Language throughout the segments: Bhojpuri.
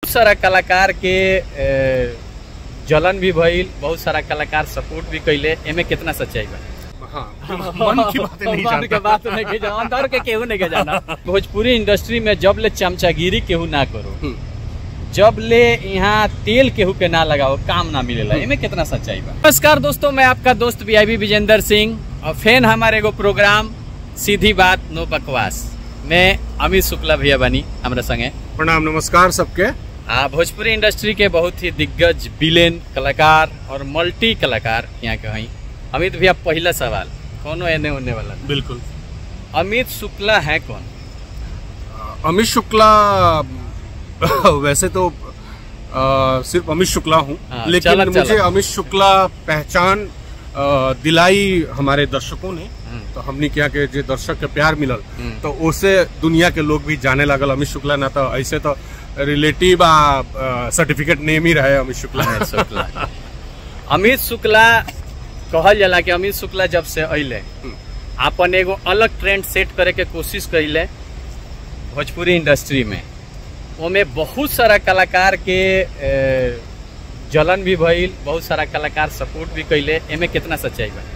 सारा कलाकार के जलन भी भइल, बहुत सारा कलाकार सपोर्ट भी कैले, एमे कितना सच्चाई बा? मन की बातें नहीं जानता, अंदर के केहू नहीं के जाना। भोजपुरी इंडस्ट्री में जब ले चमचागिरी केहू ना करो, जब ले यहाँ तेल केहू के ना लगाओ, काम ना मिलेला, एमे कितना सच्चाई बा? नमस्कार दोस्तों, मैं आपका दोस्त वीआईपी विजेंद्र सिंह और फैन हमारे एगो प्रोग्राम सीधी बात नो बकवास में अमित शुक्ला भैया बनी हमारे संगे। प्रणाम, नमस्कार सबके। भोजपुरी इंडस्ट्री के बहुत ही दिग्गज विलेन कलाकार और मल्टी कलाकार यहाँ के हैं। अमित भैया, पहला सवाल कौन एने होने वाला? बिल्कुल। अमित शुक्ला है कौन? अमित शुक्ला वैसे तो सिर्फ अमित शुक्ला हूँ, लेकिन मुझे अमित शुक्ला पहचान दिलाई हमारे दर्शकों ने, तो हमने क्या कि जो दर्शक के प्यार मिलल तो उसे दुनिया के लोग भी जाने लगल अमित शुक्ला। ना तो ऐसे तो रिलेटिव सर्टिफिकेट नेम ही रहे अमित शुक्ला। अमित शुक्ला कहल जाला कि अमित शुक्ला जब से अइले अपन एगो अलग ट्रेंड सेट करे के कोशिश कइले भोजपुरी इंडस्ट्री में। ओमे बहुत सारा कलाकार के जलन भी भइल, बहुत सारा कलाकार सपोर्ट भी कैले, एमे कितना सच्चाई बा?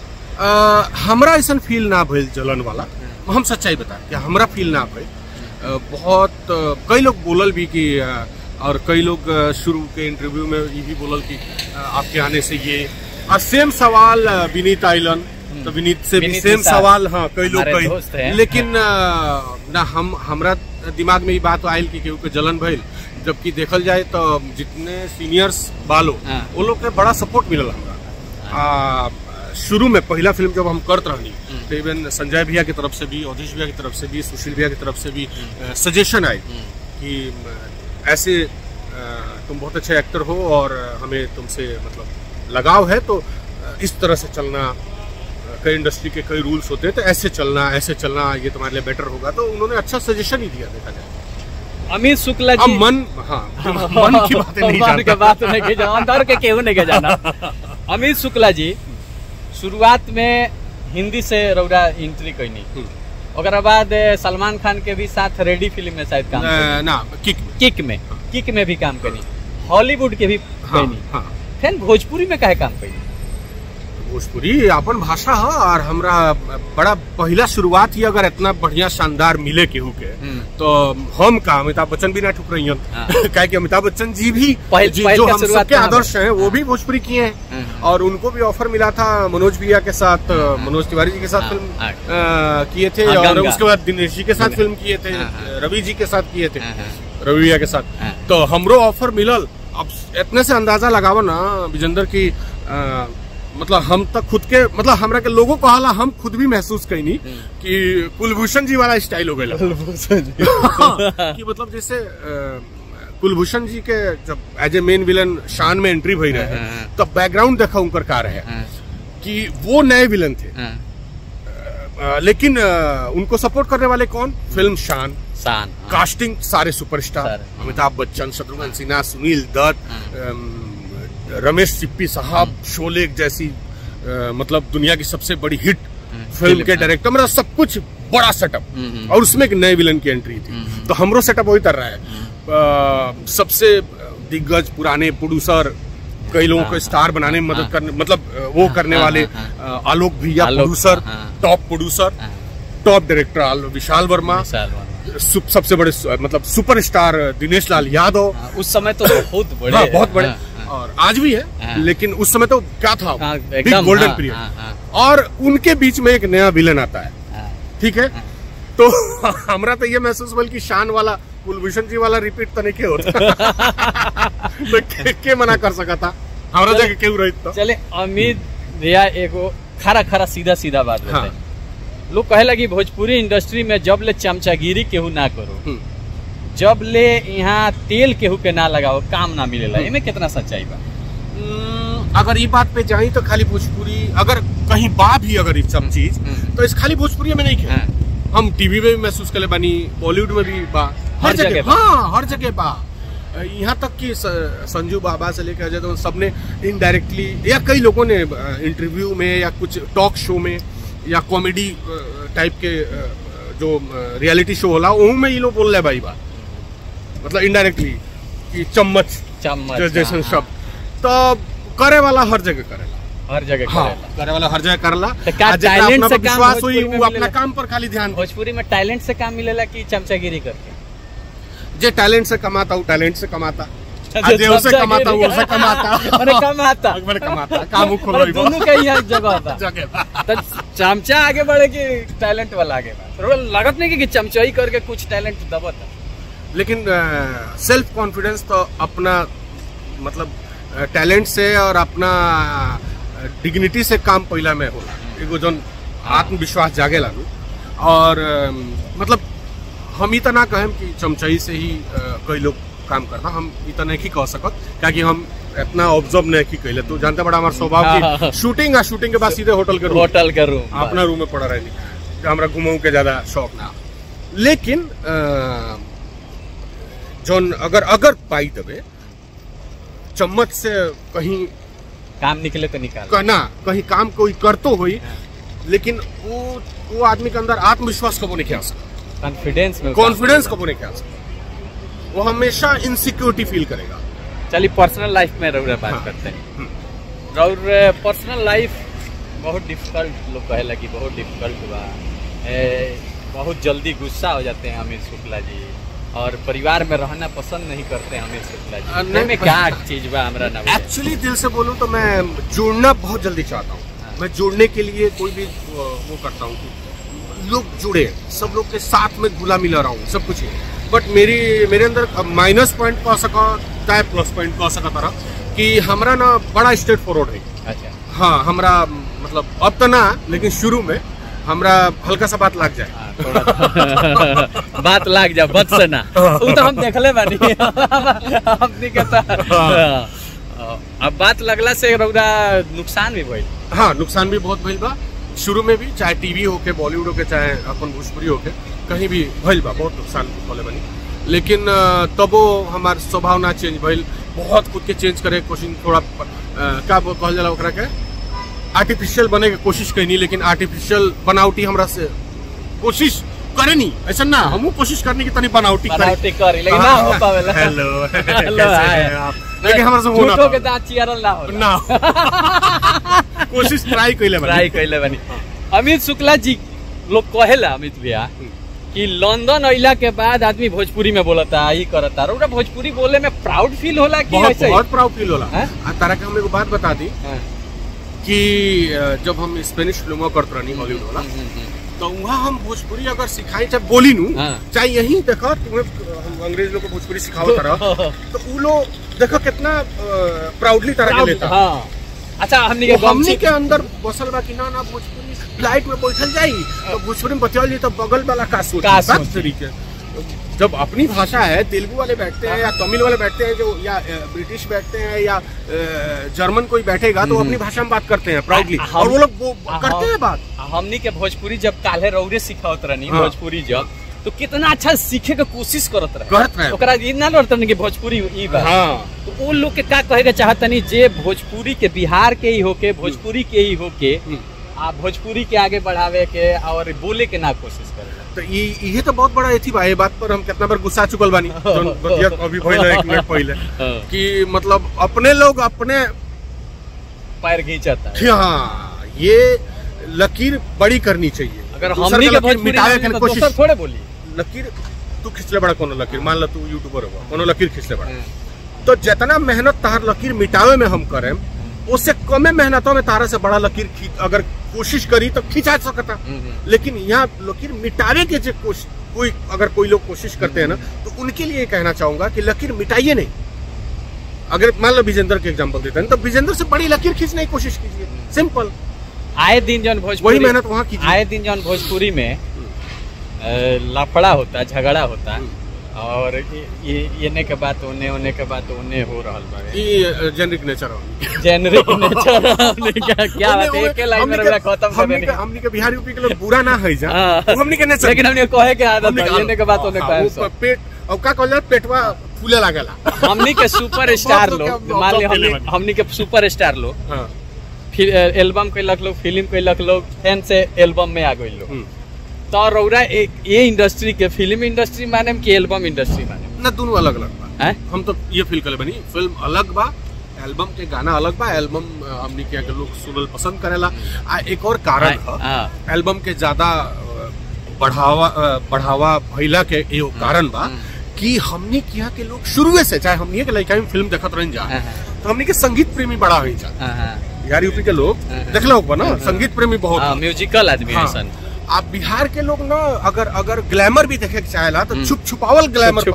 हमरा ऐसा फील ना भइल जलन वाला, हम सच्चाई बता कि हमरा फील ना भइल। बहुत कई लोग बोलल भी कि और कई लोग शुरू के इंटरव्यू में ये भी बोलल कि आपके आने से ये, और सेम सवाल विनीत आइलन, तो विनीत से भी सेम सवाल, हाँ कई लोग कई, लेकिन ना हमरा दिमाग में ये बात आयल कि केहू के जलन भइल, जबकि देखल जाए तो जितने सीनियर्स बालो वो लोग के बड़ा सपोर्ट मिलल हमरा। शुरू में पहला फिल्म जब हम करत रहनी तो इवन संजय भैया की तरफ से भी, अवधेश भैया की तरफ से भी, सुशील भैया की तरफ से भी सजेशन आए कि ऐसे तुम बहुत अच्छे एक्टर हो और हमें तुमसे मतलब लगाव है, तो इस तरह से चलना, कई इंडस्ट्री के कई रूल्स होते हैं, तो ऐसे चलना ये तुम्हारे लिए बेटर होगा। तो उन्होंने अच्छा सजेशन ही दिया। देखा जाए अमित शुक्ला जी मन की बातें नहीं जानता, अंदर के केहू नहीं के जाना। अमित शुक्ला जी शुरुआत में हिंदी से रौरा एंट्री कैनी, ओकरा बाद सलमान खान के भी साथ रेडी फिल्म में शायद काम ना किक में भी काम करी, हॉलीवुड के भी कैनी, फिर भोजपुरी में काहे काम कैनी? भोजपुरी अपन भाषा है और हमरा बड़ा पहला शुरुआत ही अगर इतना बढ़िया शानदार मिले केहू के, तो हम का अमिताभ बच्चन भी ना ठुक रही हैं। क्या कि अमिताभ बच्चन जी भी जो हम सबके आदर्श हैं वो भी भोजपुरी किए हैं, और उनको भी ऑफर मिला था मनोज भैया के साथ, मनोज तिवारी जी के साथ फिल्म किए थे, और उसके बाद दिनेश जी के साथ फिल्म किए थे, रवि जी के साथ किए थे, रवि भैया के साथ, तो हमरो ऑफर मिलल। अब इतने से अंदाजा लगावा ना विजेंद्र की, मतलब हम तक खुद के, मतलब हमरा के लोगों को हाला हम खुद भी महसूस कईनी कि कुलभूषण जी वाला स्टाइल हो गया। कि मतलब जैसे कुलभूषण जी के जब एज ए मेन विलन शान में एंट्री भई रहे, तब बैकग्राउंड देखा उनकर का रहे कि वो नए विलन थे, लेकिन उनको सपोर्ट करने वाले कौन? फिल्म शान, कास्टिंग सारे सुपरस्टार, अमिताभ बच्चन, शत्रुघ्न सिन्हा, सुनील दत्त, रमेश सिप्पी साहब, शोले जैसी मतलब दुनिया की सबसे बड़ी हिट फिल्म के डायरेक्टर, मतलब सब कुछ बड़ा सेटअप, और उसमें एक नए विलन की एंट्री थी। तो हमरो सेटअप वही कर रहा है। सबसे दिग्गज पुराने प्रोड्यूसर, कई लोगों को स्टार बनाने में मदद करने, मतलब वो करने वाले आलोक भैया producer, top producer, top director Vishal Verma, सबसे बड़े मतलब सुपरस्टार दिनेश लाल यादव, उस समय तो बहुत बड़े और आज भी है, लेकिन उस समय तो क्या था, बिग गोल्डन पीरियड, और उनके बीच में एक नया विलन आता है, ठीक है। तो हमरा तो ये महसूस हुआ कि शान वाला कुलभूषण जी वाला रिपीट तो नहीं के होता। तो के मना कर सका था, हमरा जगह क्यों रही था। चले अमित भैया एगो खरा सीधा बात बताए। लोग कहे लगी भोजपुरी इंडस्ट्री में जब ले चमचागिरी केहू ना करो, जब ले यहाँ तेल केहू के ना लगाओ, काम ना मिलेला, इनमें कितना सच्चाई बा? अगर ये बात पे जाए तो खाली भोजपुरी, अगर कहीं बा भी अगर इस सब चीज, तो इस खाली भोजपुरी में नहीं है। हम टीवी में भी महसूस करे बानी, बॉलीवुड में भी बा, हर जगह, हाँ हर जगह बा। यहाँ तक कि संजू बाबा से लेकर जाए तो सबने इनडायरेक्टली, या कई लोगों ने इंटरव्यू में या कुछ टॉक शो में या कॉमेडी टाइप के जो रियलिटी शो होला, में ये लोग बोल रहे भाई बात, मतलब इनडायरेक्टली कि चम्मच जैसन शब्द, तो करे वाला हर जगह करेला, हर जगह हाँ, करेला। करे वाला हर जगह करला। का टैलेंट से काम विश्वास हुई भोजपुरी में वो अपना मिलेला? काम पर खाली ध्यान दे। भोजपुरी में टैलेंट से काम मिलेला कि चमचागिरी करके? जे टैलेंट से कमाता, वो टैलेंट से कमाता, जे उससे कमाता, वो उससे कमाता, अरे कमाता, मैंने कमाता, काम खोलो, दोनों का ही जगह था। तो चमचा आगे बढ़े कि टैलेंट वाला आगे बढ़े? लागत नहीं कि चमचाई करके कुछ टैलेंट दबता। लेकिन सेल्फ कॉन्फिडेंस तो अपना मतलब टैलेंट से और अपना डिग्निटी से काम पहला में होला। एगो जौन आत्मविश्वास जागेला नु, और मतलब हम ई ना कहें कि चमचाई से ही कई लोग काम करता, हम इतना नहीं कह सकत, क्योंकि हम इतना ऑब्जर्व नहीं कैले। तू जानते बड़ा हमारा स्वभाव की शूटिंग के बाद सीधे होटल के रूम अपना रूम में पड़ा रहनी, हमारा घुमाऊ के ज्यादा शौक ना। लेकिन जौन अगर पाई देवे चम्मच से कहीं काम निकले तो निकाल कहना, कहीं काम कोई करतो हुई, लेकिन वो आदमी के अंदर आत्मविश्वास कबो नहीं आ सकता, कॉन्फिडेंस कबो नहीं आ सकता, वो हमेशा इनसिक्योरिटी फील करेगा। चलिए पर्सनल लाइफ में रउरा बात करते हैं। रउरा पर्सनल लाइफ बहुत डिफिकल्ट, लोग कहे लगी बहुत डिफिकल्ट बा, बहुत जल्दी गुस्सा हो जाते हैं अमित शुक्ला जी, और परिवार में रहना पसंद नहीं करते हैं अमित शुक्ला जी। में क्या चीज बा हमरा ना? एक्चुअली दिल से बोलूं तो मैं जुड़ना बहुत जल्दी चाहता हूँ। मैं जुड़ने के लिए कोई भी वो करता हूँ कि लोग जुड़े, सब लोग के साथ में घुला मिला रहा हूँ, सब कुछ है। बट मेरे अंदर माइनस पॉइंट कह सका चाहे प्लस पॉइंट कह सका तरह कि हमरा ना बड़ा स्ट्रेट फॉरवर्ड है। अच्छा। हाँ, हमरा मतलब अब तो ना, लेकिन शुरू में हमरा हल्का सा बात लग जाए। बात लग जाए बद से ना, वो तो हम देखले बानी हमनी के तो। अब बात लगला से रउरा नुकसान भी भइल? हाँ, नुकसान भी बहुत भइल बा शुरू में भी, चाहे टीवी होके, बॉलीवुड होके, चाहे अपन भोजपुरी होके, कहीं भी भइल बा, बहुत नुकसान होले बनी। लेकिन तबो हमार स्वभाव ना चेंज भइल, बहुत खुद के चेंज करे कोशिश, थोड़ा क्या कहल जाला ओकरा के, आर्टिफिशियल बने के कोशिश कैनी, लेकिन आर्टिफिशियल बनावटी हमरा से कोशिश करे नहीं, ऐसा ना हम कोशिश करने की तनी बनावटी करे, लेकिन ना हो पावेला। हेलो लेकिन हमरा से होना झूठो के दांत चियारल ना हो ना कोशिश ट्राई कैले बनी। अमित शुक्ला जी लोग कहेला अमित भैया कि लंदन अइला के बाद आदमी भोजपुरी में बोलता, ही करता, रउरा भोजपुरी बोले में प्राउड फील होला कि ऐसे? बहुत प्राउड फील होला। तारा के हम एगो बात बता दी कि जब हम स्पेनिश फिल्मों करते रहनी हॉलीवुड वाला, तो वहाँ हम भोजपुरी अगर सिखाई, चाहे बोली नू, चाहे यही देखो तुम्हें अंग्रेज लोग को भोजपुरी सिखावत रहा, तो वो लोग देखो कितना प्राउडली तरह के लेता। अच्छा, हमनी के अंदर बसल बा कि ना भोजपुरी फ्लाइट में बैठल जाई तो भोजपुरी में बतियाल जी तो बगल वाला का सोच तरीके। जब अपनी भाषा है, तेलुगु वाले बैठते हैं या तमिल वाले बैठते हैं, जो या ब्रिटिश बैठते हैं या जर्मन कोई बैठेगा तो अपनी भाषा में बात करते हैं प्राउडली, और वो लोग करते हैं बात। हमनी के भोजपुरी जब काले रौरे सिखावत रहनी भोजपुरी जब, तो कितना अच्छा सीखे के कोशिश करत रहे, ओकरा ई ना लड़तन कि भोजपुरी ई बा। तो वो लोग के का कहे के चाहतनी, जे भोजपुरी के बिहार के ही होके, भोजपुरी के ही होके, आ भोजपुरी के आगे बढ़ावे के और बोले के ना कोशिश करे। तो ये तो बहुत बड़ा एथी बा। ये बात पर हम कितना बार गुस्सा चुकल बानी अभी पहले 1 मिनट पहले कि मतलब अपने लोग अपने पैर खींचता है। हाँ, ये लकीर बड़ी करनी चाहिए। अगर हमनी के भोजपुरी में कोशिश थोड़े बोली, लकीर तू खिंचले बड़ा कोनो लकीर, मान लो तू यूट्यूबर हो, कोनो लकीर खिंचले बड़ा, तो जितना मेहनत तार लकीर मिटावे में हम करें, उससे कमे मेहनतों में तारा से बड़ा लकीर अगर कोशिश करी तो खिंचा सकता। लेकिन यहाँ लकीर मिटाने के जो कोई लोग कोशिश करते हैं ना, तो उनके लिए कहना चाहूंगा कि लकीर मिटाइए नहीं। अगर मान लो विजेंद्र के एग्जांपल देते हैं, तो विजेंद्र से बड़ी लकीर खींचने की कोशिश कीजिए, सिंपल। आए दिन जौन भोजपुरी, वही मेहनत वहाँ कीजिए। आए दिन जौन भोजपुरी में लफड़ा होता, झगड़ा होता, और ये के बात ओने के बात ओने हो रहल बा। ये जेनरिक नेचर हो, जेनरिक नेचर क्या बात है, एक लाइन में रउरा खत्म कर देनी। हमनी के बिहारी यूपी के लोग बुरा ना है जा, हमनी के नेचर, लेकिन हमनी कहे के आदत है, ये के बात ओने कहे सब पेट और का कहले पेटवा फूले लागेला। हमनी के सुपर स्टार लोग, मान ले हमनी के सुपर स्टार लोग, फिर एल्बम कैलक लोग, फिल्म कैलक लोग, फैन से एल्बम में आ गइल लोग, तो रउरा ये इंडस्ट्री के फिल्म इंडस्ट्री माने कि एल्बम इंडस्ट्री माने? ना, दोनों अलग अलग बा। हम तो ये फील कर बनी फिल्म अलग बा, एल्बम के गाना अलग बा, एल्बम हमनी के लोग सुनल पसंद करेला। एक और कारण है एल्बम के ज्यादा बढ़ावा भइला के एगो कारण बा कि हमनी किया के लोग शुरू से, चाहे हमनी के लड़का में फिल्म देखत रही जा, तो हमनी के संगीत प्रेमी बड़ा हुई जा यार। यूपी के लोग देखला होगा ना, संगीत प्रेमी बहुत, म्यूजिकल आदमी है। आप बिहार के लोग ना अगर ग्लैमर भी देखे के चाहेला तो छुपावल ग्लैमर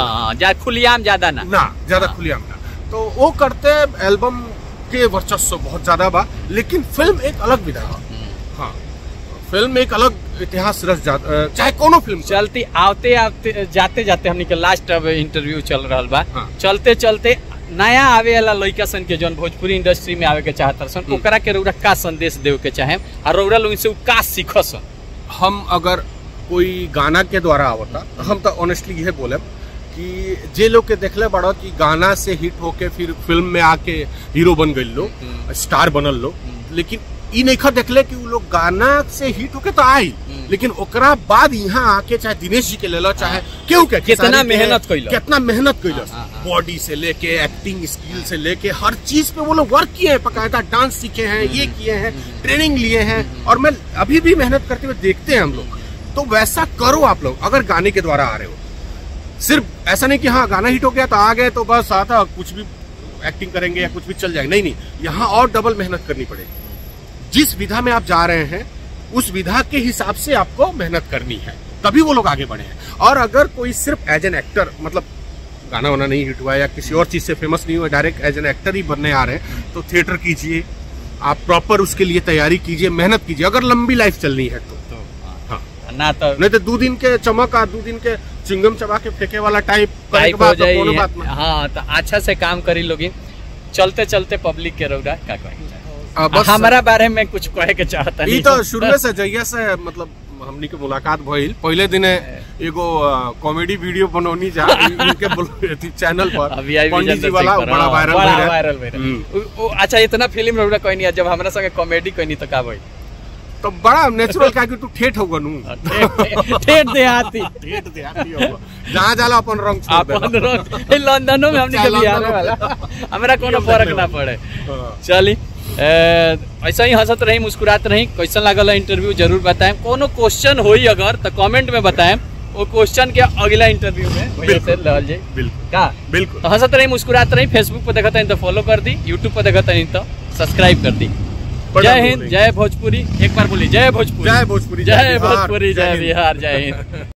खुलियाम ज्यादा ना ज्यादा खुलियाम ना, तो वो करते एल्बम के वर्चस्व बहुत ज्यादा बा। लेकिन फिल्म एक अलग विधा है। हाँ, फिल्म एक अलग इतिहास रच जाता, चाहे कोनो फिल्म चलती आते आते जाते जाते हमनी के लास्ट अब इंटरव्यू चल रहा बा। चलते चलते नया आवे वाला लड़का सन के जौन भोजपुरी इंडस्ट्री में आवे के चाहता सन, ओकरा के रौरा का संदेश देवे के चाहे और रौरा लोग से का सीखस? हम अगर कोई गाना के द्वारा आवता तो हम तो ऑनेस्टली यह बोले कि जे लोग के देखले बड़ा कि गाना से हिट होके फिर फिल्म में आके हीरो बन गए लोग, स्टार बनल लोग, लेकिन ई नहीं देखले कि वो लोग गाना से हिट होके तो आई, लेकिन ओकरा बाद यहाँ आके चाहे दिनेश जी के ले लो, चाहे क्यों के कितना मेहनत कैलस, बॉडी से लेके एक्टिंग स्किल से लेके हर चीज पे वो लोग वर्क किए हैं, बकायदा डांस सीखे हैं, ये किए हैं, ट्रेनिंग लिए हैं, और मैं अभी भी मेहनत करते हुए देखते हैं हम लोग। तो वैसा करो आप लोग अगर गाने के द्वारा आ रहे हो। सिर्फ ऐसा नहीं कि हाँ गाना हिट हो गया तो आ गए तो बस आता कुछ भी एक्टिंग करेंगे या कुछ भी चल जाएगा, नहीं, यहाँ और डबल मेहनत करनी पड़ेगी। जिस विधा में आप जा रहे हैं उस विधा के हिसाब से आपको मेहनत करनी है, तभी वो लोग आगे बढ़े हैं। और अगर कोई सिर्फ एज एन एक्टर, मतलब गाना वाना नहीं हिट हुआ या किसी और चीज से फेमस नहीं हुआ, डायरेक्ट एज एन एक्टर ही बनने आ रहे हैं, तो थिएटर कीजिए, आप प्रॉपर उसके लिए तैयारी कीजिए, मेहनत कीजिए, अगर लंबी लाइफ चलनी है तो। हाँ, नहीं तो 2 दिन के चमक और 2 दिन के चिंगम चबा के फेंके वाला टाइप हो जाए। हाँ, तो अच्छा से काम करी लोगी। चलते चलते पब्लिक के रौरा का कहें हमारा बारे में कुछ कहे के चाहता नहीं? तो शुरू से जइया से मतलब हमनी के मुलाकात भइल, पहले दिन एगो कॉमेडी वीडियो बनौनी जा इनके चैनल पर पंडित जी वाला बड़ा वायरल। अच्छा, इतना फिल्म रौरा कोई नहीं, जब हमरा संगे कॉमेडी कोई नहीं तो का भइल? तो बड़ा नेचुरल का कि तू ठेठ होगा नू, ठेठ देहाती होगा, जहाँ जाला अपन रंग छोड़ दे। लंदनों में हमने कभी आने वाला हमारा कोनो फर्क ना पड़े। चली ऐसा ही हंसत रही, मुस्कुरात रही। कैसा लागल इंटरव्यू जरूर बताएं। कोनो क्वेश्चन होई अगर तो कमेंट में बताएं, वो क्वेश्चन के अगला इंटरव्यू में बिल्कुल। तो हंसत रही, मुस्कुरात रही। फेसबुक पर देखता तो फॉलो कर दी, यूट्यूब पर देखता नहीं तो सब्सक्राइब कर दी। जय हिंद, जय भोजपुरी। एक बार बोली, जय भोजपुरी, जय भोजपुरी, जय भोजपुरी, जय बिहार, जय हिंद।